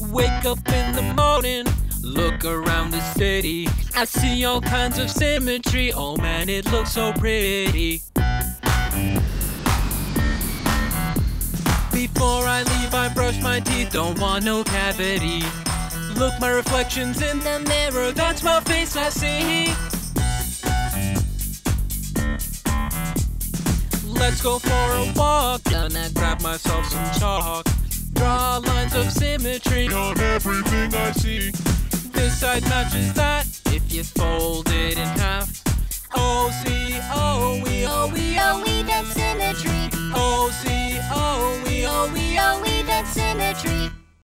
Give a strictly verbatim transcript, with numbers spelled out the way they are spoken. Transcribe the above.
Wake up in the morning, look around the city. I see all kinds of symmetry. Oh man, it looks so pretty. Before I leave, I brush my teeth. Don't want no cavity. Look, my reflection's in the mirror. That's my face I see. Let's go for a walk. Gonna grab myself some chalk. Draw lines of symmetry on everything I see. This side matches that if you fold it in half. O C O E O E O E, that's symmetry. O C O E O E O E, that's symmetry.